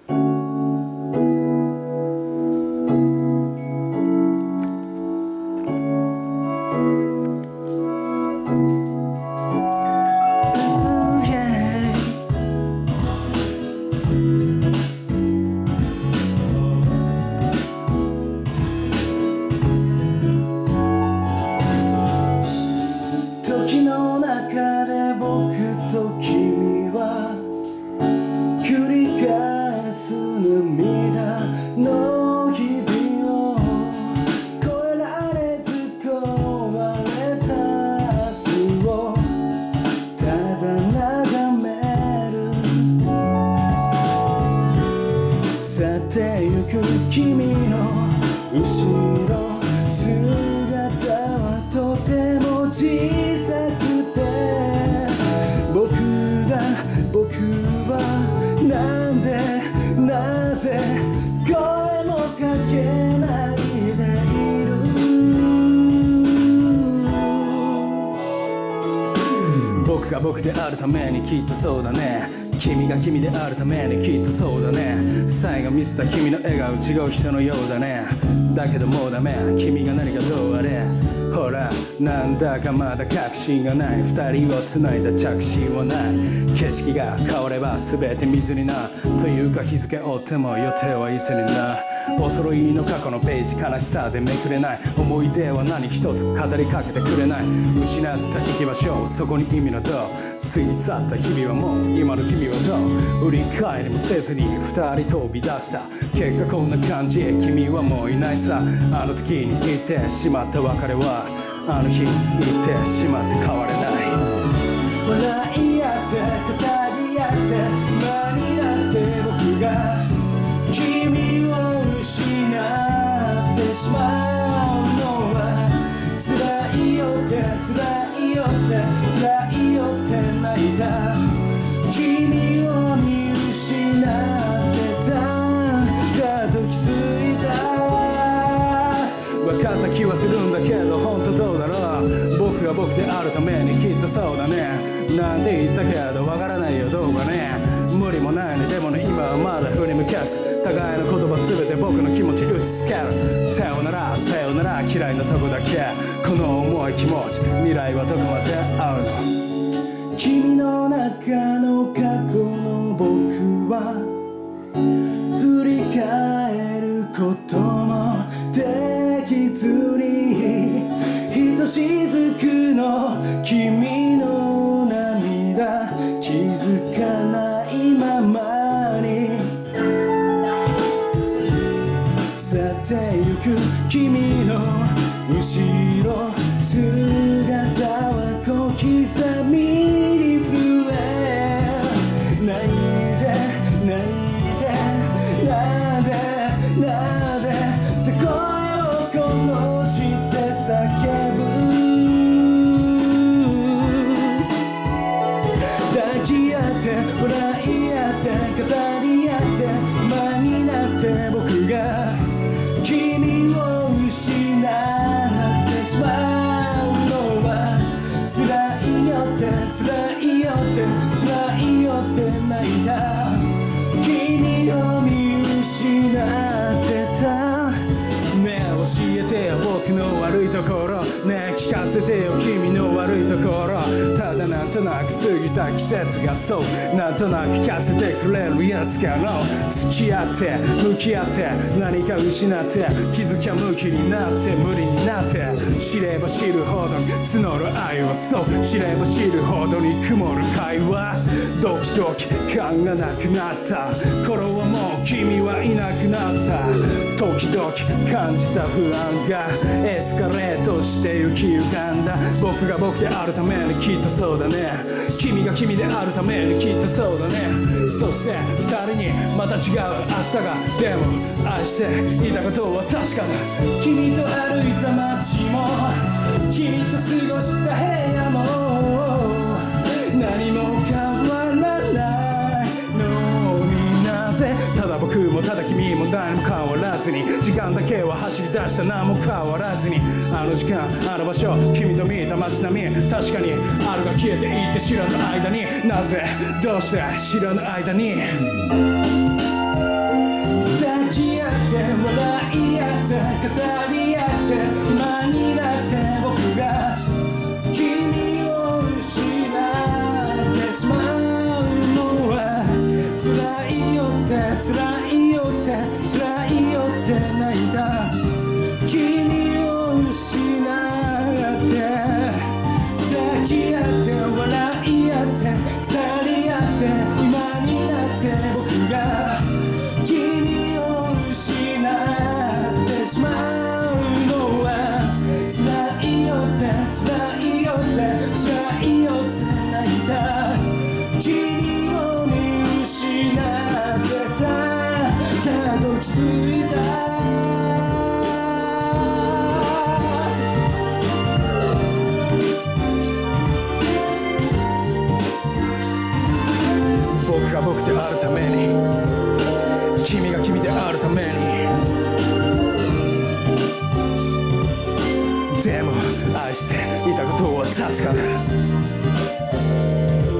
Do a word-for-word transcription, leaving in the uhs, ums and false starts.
僕が僕であるためにきっとそうだね。君が君であるためにきっとそうだね。最後見せた君の笑顔違う人のようだね。だけどもうダメ、君が何かどうあれ。ほらなんだかまだ確信がない。二人を繋いだ着信はない。景色が変われば全て水にな。というか日付追っても予定はいつにな。お揃いの過去のページ悲しさでめくれない。思い出は何一つ語りかけてくれない。失った行き場所そこに意味のどう。過ぎ去った日々はもう今の君はどう。振り返りもせずに二人飛び出した結果こんな感じ。君はもういないさ。あの時に言ってしまった別れはあの日言ってしまって変われない。笑い合って語り合って今になって僕が君を失ってしまうのは辛いよって辛いよって辛いよって泣いた君を見失ってただと気づいた。分かった気はするんだけど本当どうだろう。僕が僕であるためにきっとそうだね。なんて言ったけどわからないよどうかね。無理もないねでもね今はまだ振り向かず互いの言葉全て僕の気持ち打ちつける。さよならさよなら嫌いなとこだけこの重い気持ち未来はどこまであるの。君の中の過去の僕は振り返ることもできずにひとしずくの君の涙気づかないままに去ってゆく君の後ろ姿は小刻みに震え泣いて泣いてなんでなんでって声をこぼして叫ぶ。抱き合って笑い合って語り合って今になって僕が君を失ってしまうのは辛いよって辛いよって辛いよって泣いた君を見失ってた。ねえ教えてよ僕の悪いところねえ聞かせてよ君の悪いところ。ただなんとなく過ぎた季節がそうなんとなく聞かせてくれるやつかの。付き合って向き合って何か失って気づきゃ向きになって無理になって知れば知るほどに募る愛はそう知れば知るほどに曇る会話。ドキドキ感がなくなった頃はもう君はいなくなった。時々感じた不安がエスカレートして行き浮かんだ。僕が僕であるためにきっとそうだね。君が君であるためにきっとそうだね。そして二人にまた違う明日がでも愛していたことは確かだ。君と歩いた街も君と過ごした部屋も何も変わらないのになぜ。ただ僕もただ君も何も変わらずに時間だけは走り出した何も変わらずにあの時間あの場所君と見た街並み確かにあるが消えていって知らぬ間になぜどうして知らぬ間にり合って今になって僕が君を失ってしまうのは辛いよって辛いよって辛いよって泣いた君を失って抱き合って笑い合って二人合って今になって僕が君を失ってしまうのは辛いよって辛いよって辛いよって泣いた君を見失ってたたどり着いた僕が僕であるために君が君であるためにでも愛していたことは確かだ